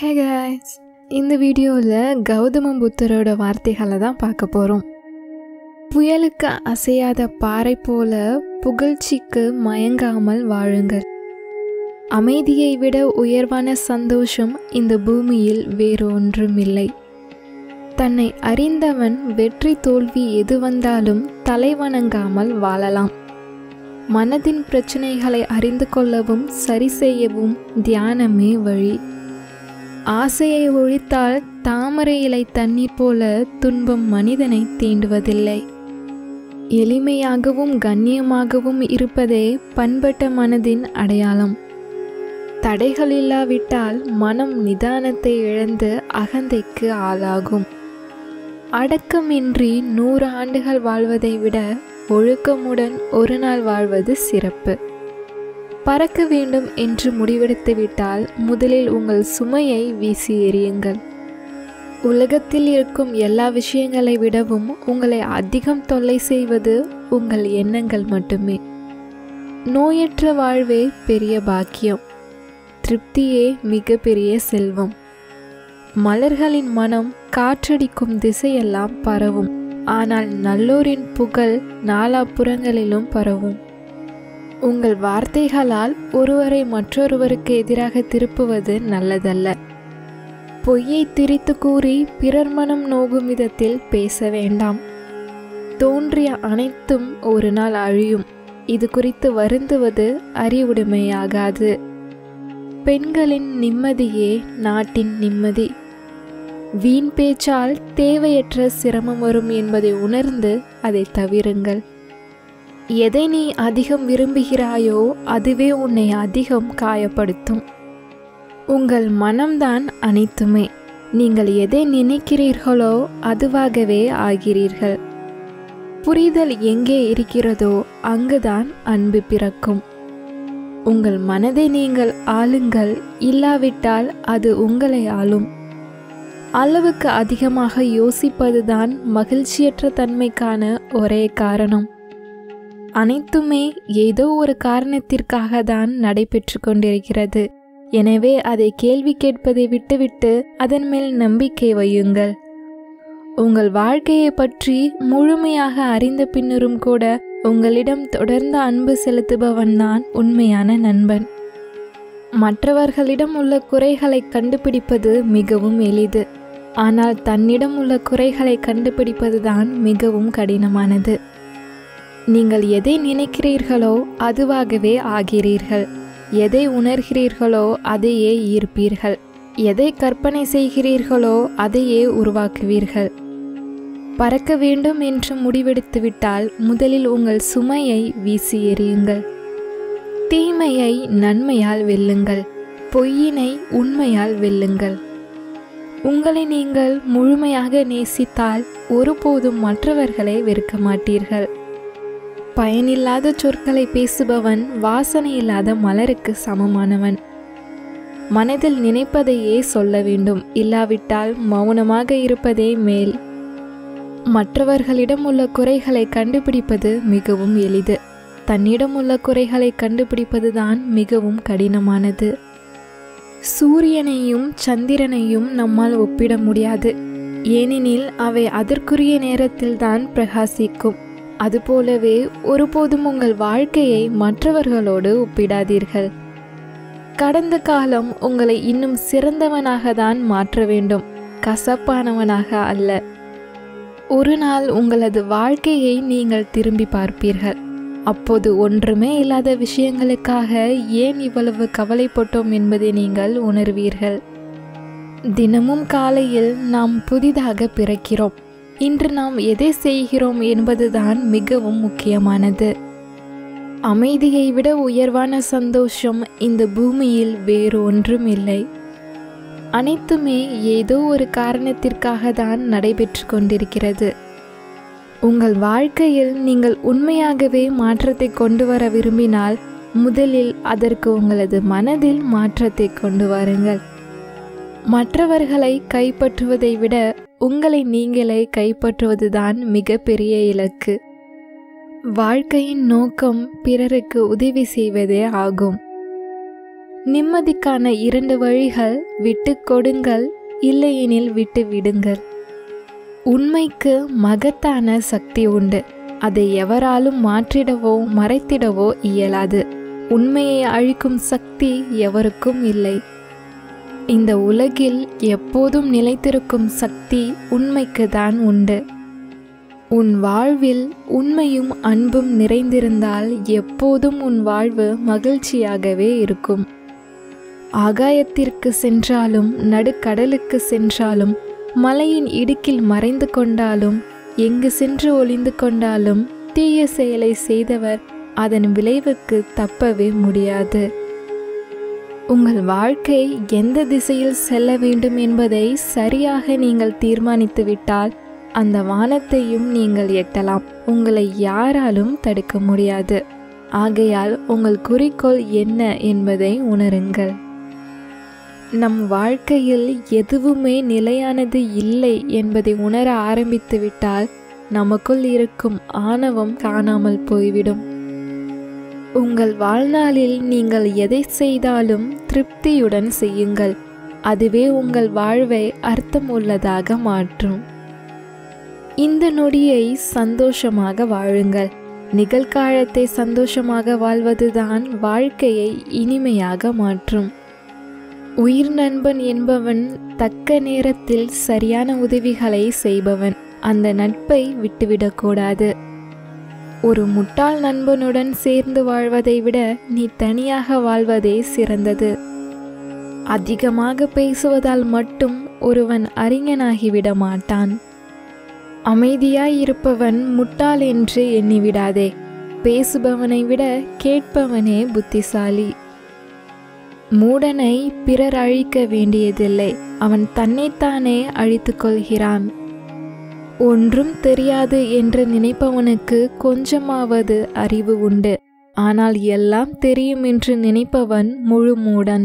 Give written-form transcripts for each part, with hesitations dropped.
Hey guys, இந்த வீடியோவில் கௌதம புத்தரோட வார்த்தைகளை தான் பார்க்க போகிறோம். புயலுக்கு அசையாத பாறை போல புகழ்ச்சிக்கு மயங்காமல் வாழுங்கள். அமைதியை விட உயர்வான சந்தோஷம் இந்த பூமியில் வேறு ஒன்றும் இல்லை. தன்னை அறிந்தவன் வெற்றி தோல்வி எது வந்தாலும் தலைவணங்காமல் வாழலாம். மனதின் பிரச்சனைகளை அறிந்து கொள்ளவும் சரி செய்யவும் தியானமே வழி. ஆசையை ஒழித்தால் தாமரை இலை தண்ணீர் போல துன்பம் மனிதனை தீண்டுவதில்லை. எளிமையாகவும் கண்ணியமாகவும் இருப்பதே பண்பட்ட மனதின் அடையாளம். தடைகள் இல்லாவிட்டால் மனம் நிதானத்தை இழந்து அகந்தைக்கு ஆளாகும். அடக்கமின்றி 100 ஆண்டுகள் வாழ்வதை விட ஒழுக்கமுடன் ஒரு நாள் வாழ்வது சிறப்பு. பறக்க வேண்டும் என்று முடிவெடுத்துவிட்டால் முதலில் உங்கள் சுமையை வீசி எறியுங்கள். உலகத்தில் இருக்கும் எல்லா விஷயங்களை விடவும் உங்களை அதிகம் தொல்லை செய்வது உங்கள் எண்ணங்கள் மட்டுமே. நோயற்ற வாழ்வே பெரிய பாக்கியம். திருப்தியே மிக பெரிய செல்வம். மலர்களின் மனம் காற்றடிக்கும் திசையெல்லாம் பரவும். ஆனால் நல்லோரின் புகழ் நாலாபுறங்களிலும் பரவும். உங்கள் வார்த்தைகளால் ஒருவரை மற்றொருவருக்கு எதிராக திருப்புவது நல்லதல்ல. பொய்யை திரித்து கூறி பிறர் மனம் நோகும் விதத்தில் பேச வேண்டாம். தோன்றிய அனைத்தும் ஒரு நாள் அழியும். இது குறித்து வருந்துவது அறிவுடைமையாகாது. பெண்களின் நிம்மதியே நாட்டின் நிம்மதி. வீண் பேச்சால் தேவையற்ற சிரமம் வரும் என்பதை உணர்ந்து அதை தவிருங்கள். எதை நீ அதிகம் விரும்புகிறாயோ அதுவே உன்னை அதிகம் காயப்படுத்தும். உங்கள் மனம்தான் அனைத்துமே. நீங்கள் எதை நினைக்கிறீர்களோ அதுவாகவே ஆகிறீர்கள். புரிதல் எங்கே இருக்கிறதோ அங்குதான் அன்பு பிறக்கும். உங்கள் மனதை நீங்கள் ஆளுங்கள், இல்லாவிட்டால் அது உங்களை ஆளும். அளவுக்கு அதிகமாக யோசிப்பதுதான் மகிழ்ச்சியற்ற தன்மைக்கான ஒரே காரணம். அனைத்துமே ஏதோ ஒரு காரணத்திற்காக தான் நடைபெற்று கொண்டிருக்கிறது. எனவே அதை கேள்வி கேட்பதை விட்டுவிட்டு அதன் மேல் நம்பிக்கை வையுங்கள். உங்கள் வாழ்க்கையை பற்றி முழுமையாக அறிந்த பின்னரும் கூட உங்களிடம் தொடர்ந்து அன்பு செலுத்துபவன் தான் உண்மையான நண்பன். மற்றவர்களிடம் உள்ள குறைகளை கண்டுபிடிப்பது மிகவும் எளிது. ஆனால் தன்னிடம் உள்ள குறைகளை கண்டுபிடிப்பதுதான் மிகவும் கடினமானது. நீங்கள் எதை நினைக்கிறீர்களோ அதுவாகவே ஆகிறீர்கள். எதை உணர்கிறீர்களோ அதையே ஈர்ப்பீர்கள். எதை கற்பனை செய்கிறீர்களோ அதையே உருவாக்குவீர்கள். பறக்க வேண்டும் என்று முடிவெடுத்துவிட்டால் முதலில் உங்கள் சுமையை வீசி எறியுங்கள். தீமையை நன்மையால் வெல்லுங்கள். பொய்யினை உண்மையால் வெல்லுங்கள். உங்களை நீங்கள் முழுமையாக நேசித்தால் ஒருபோதும் மற்றவர்களை வெறுக்க மாட்டீர்கள். பயனில்லாத சொற்களை பேசுபவன் வாசனை இல்லாத மலருக்கு சமமானவன். மனதில் நினைப்பதையே சொல்ல வேண்டும், இல்லாவிட்டால் மௌனமாக இருப்பதே மேல். மற்றவர்களிடம் உள்ள குறைகளை கண்டுபிடிப்பது மிகவும் எளிது. தன்னிடம் உள்ள குறைகளை கண்டுபிடிப்பதுதான் மிகவும் கடினமானது. சூரியனையும் சந்திரனையும் நம்மால் ஒப்பிட முடியாது. ஏனெனில் அவை அதற்குரிய நேரத்தில்தான் பிரகாசிக்கும். அதுபோலவே ஒருபோதும் உங்கள் வாழ்க்கையை மற்றவர்களோடு ஒப்பிடாதீர்கள். கடந்த காலம் உங்களை இன்னும் சிறந்தவனாக தான் மாற்ற வேண்டும், கசப்பானவனாக அல்ல. ஒரு நாள் உங்களது வாழ்க்கையை நீங்கள் திரும்பி பார்ப்பீர்கள். அப்போது ஒன்றுமே இல்லாத விஷயங்களுக்காக ஏன் இவ்வளவு கவலைப்பட்டோம் என்பதை நீங்கள் உணர்வீர்கள். தினமும் காலையில் நாம் புதிதாக பிறக்கிறோம். இன்று நாம் எதை செய்கிறோம் என்பதுதான் மிகவும் முக்கியமானது. அமைதியை விட உயர்வான சந்தோஷம் இந்த பூமியில் வேறு ஒன்றும் இல்லை. அனைத்துமே ஏதோ ஒரு காரணத்திற்காக தான் நடைபெற்று கொண்டிருக்கிறது. உங்கள் வாழ்க்கையில் நீங்கள் உண்மையாகவே மாற்றத்தை கொண்டு வர விரும்பினால் முதலில் அதற்கு உங்களது மனதில் மாற்றத்தை கொண்டு வாருங்கள். மற்றவர்களை கைப்பற்றுவதை விட உங்களை நீங்களே கைப்பற்றுவதுதான் மிகப்பெரிய இலக்கு. வாழ்க்கையின் நோக்கம் பிறருக்கு உதவி செய்வதே ஆகும். நிம்மதிக்கான 2 வழிகள்: விட்டு கொடுங்கள், இல்லையெனில் விட்டு விடுங்கள். உண்மைக்கு மகத்தான சக்தி உண்டு. அதை எவராலும் மாற்றிடவோ மறைத்திடவோ இயலாது. உண்மையை அழிக்கும் சக்தி எவருக்கும் இல்லை. இந்த உலகில் எப்போதும் நிலைத்திருக்கும் சக்தி உண்மைக்கு தான் உண்டு. உன் வாழ்வில் உண்மையும் அன்பும் நிறைந்திருந்தால் எப்போதும் உன் வாழ்வு மகிழ்ச்சியாகவே இருக்கும். ஆகாயத்திற்கு சென்றாலும், நடுக்கடலுக்கு சென்றாலும், மலையின் இடுக்கில் மறைந்து கொண்டாலும், எங்கு சென்று ஒளிந்து கொண்டாலும், தீய செயலை செய்தவர் அதன் விளைவுக்கு தப்பவே முடியாது. உங்கள் வாழ்க்கை எந்த திசையில் செல்ல வேண்டும் என்பதை சரியாக நீங்கள் தீர்மானித்து விட்டால் அந்த வானத்தையும் நீங்கள் எட்டலாம். உங்களை யாராலும் தடுக்க முடியாது. ஆகையால் உங்கள் குறிக்கோள் என்ன என்பதை உணருங்கள். நம் வாழ்க்கையில் எதுவுமே நிலையானது இல்லை என்பதை உணர ஆரம்பித்து விட்டால் நமக்குள் இருக்கும் ஆணவம் காணாமல் போய்விடும். உங்கள் வாழ்நாளில் நீங்கள் எதை செய்தாலும் திருப்தியுடன் செய்யுங்கள். அதுவே உங்கள் வாழ்வை அர்த்தமுள்ளதாக மாற்றும். இந்த நொடியை சந்தோஷமாக வாழுங்கள். நிகழ்காலத்தை சந்தோஷமாக வாழ்வதுதான் வாழ்க்கையை இனிமையாக மாற்றும். உயிர் நண்பன் என்பவன் தக்க நேரத்தில் சரியான உதவிகளை செய்பவன். அந்த நட்பை விட்டுவிடக்கூடாது. ஒரு முட்டாள் நண்பனுடன் சேர்ந்து வாழ்வதை விட நீ தனியாக வாழ்வதே சிறந்தது. அதிகமாக பேசுவதால் மட்டும் ஒருவன் அறிஞனாகிவிட மாட்டான். அமைதியாய் இருப்பவன் முட்டாள் என்று எண்ணிவிடாதே. பேசுபவனை விட கேட்பவனே புத்திசாலி. மூடனை பிறர் அழிக்க வேண்டியதில்லை, அவன் தன்னைத்தானே அழித்து கொள்கிறான். ஒன்றும் தெரியாது என்று நினைப்பவனுக்கு கொஞ்சமாவது அறிவு உண்டு. ஆனால் எல்லாம் தெரியும் என்று நினைப்பவன் முழு மூடன்.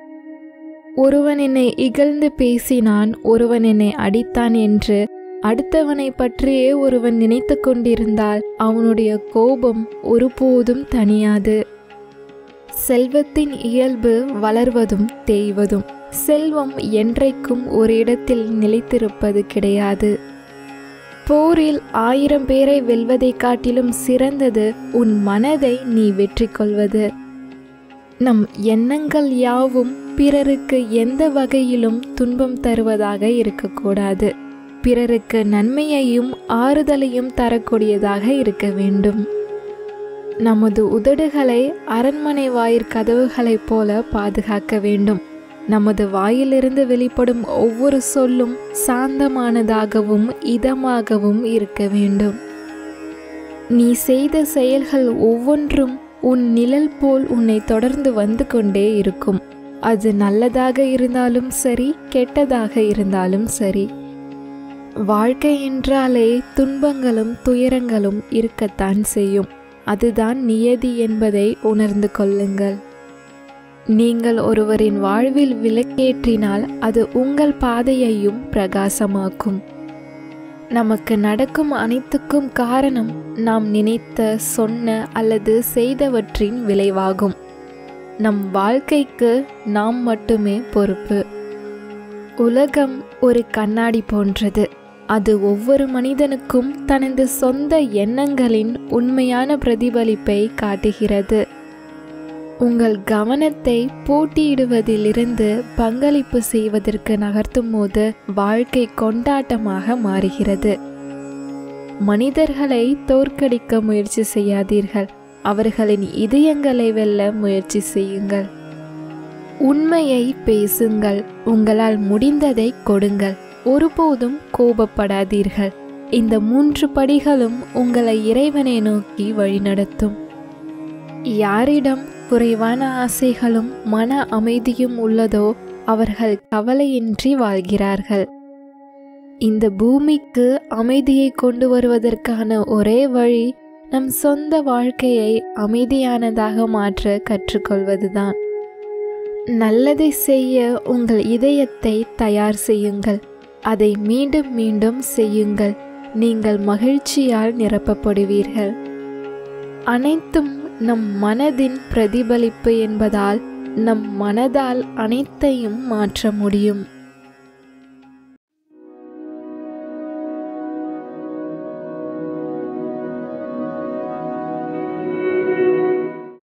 ஒருவன் என்னை இகழ்ந்து பேசினான், ஒருவன் என்னை அடித்தான் என்று அடுத்தவனை பற்றியே ஒருவன் நினைத்து கொண்டிருந்தால் அவனுடைய கோபம் ஒருபோதும் தணியாது. செல்வத்தின் இயல்பு வளர்வதும் தேய்வதும். செல்வம் என்றைக்கும் ஒரு இடத்தில் நிலைத்திருப்பது கிடையாது. போரில் 1000 பேரை வெல்வதை காட்டிலும் சிறந்தது உன் மனதை நீ வெற்றி கொள்வது. நம் எண்ணங்கள் யாவும் பிறருக்கு எந்த வகையிலும் துன்பம் தருவதாக இருக்கக்கூடாது. பிறருக்கு நன்மையையும் ஆறுதலையும் தரக்கூடியதாக இருக்க வேண்டும். நமது உதடுகளை அரண்மனை வாயிற் கதவுகளைப் போல பாதுகாக்க வேண்டும். நமது வாயிலிருந்து வெளிப்படும் ஒவ்வொரு சொல்லும் சாந்தமானதாகவும் இதமாகவும் இருக்க வேண்டும். நீ செய்த செயல்கள் ஒவ்வொன்றும் உன் நிழல் போல் உன்னை தொடர்ந்து வந்து கொண்டே இருக்கும். அது நல்லதாக இருந்தாலும் சரி, கெட்டதாக இருந்தாலும் சரி. வாழ்க்கை என்றாலே துன்பங்களும் துயரங்களும் இருக்கத்தான் செய்யும். அதுதான் நியதி என்பதை உணர்ந்து கொள்ளுங்கள். நீங்கள் ஒருவரின் வாழ்வில் விளக்கேற்றினால் அது உங்கள் பாதையையும் பிரகாசமாக்கும். நமக்கு நடக்கும் அனைத்துக்கும் காரணம் நாம் நினைத்த, சொன்ன அல்லது செய்தவற்றின் விளைவாகும். நம் வாழ்க்கைக்கு நாம் மட்டுமே பொறுப்பு. உலகம் ஒரு கண்ணாடி போன்றது. அது ஒவ்வொரு மனிதனுக்கும் தனது சொந்த எண்ணங்களின் உண்மையான பிரதிபலிப்பை காட்டுகிறது. உங்கள் கவனத்தை போட்டியிடுவதிலிருந்து பங்களிப்பு செய்வதற்கு நகர்த்தும் போது வாழ்க்கை கொண்டாட்டமாக மாறுகிறது. மனிதர்களை தோற்கடிக்க முயற்சி செய்யாதீர்கள். அவர்களின் இதயங்களை வெல்ல முயற்சி செய்யுங்கள். உண்மையை பேசுங்கள். உங்களால் முடிந்ததை கொடுங்கள். ஒருபோதும் கோபப்படாதீர்கள். இந்த 3 படிகளும் உங்களை இறைவனை நோக்கி வழிநடத்தும். யாரிடம் குறைவான ஆசைகளும் மன அமைதியும் உள்ளதோ அவர்கள் கவலையின்றி வாழ்கிறார்கள். இந்த பூமிக்கு அமைதியை கொண்டு வருவதற்கான ஒரே வழி நம் சொந்த வாழ்க்கையை அமைதியானதாக மாற்ற கற்றுக்கொள்வதுதான். நல்லதை செய்ய உங்கள் இதயத்தை தயார் செய்யுங்கள். அதை மீண்டும் மீண்டும் செய்யுங்கள். நீங்கள் மகிழ்ச்சியால் நிரப்பப்படுவீர்கள். அனைத்தும் நம் மனதின் பிரதிபலிப்பு என்பதால் நம் மனதால் அனைத்தையும் மாற்ற முடியும்.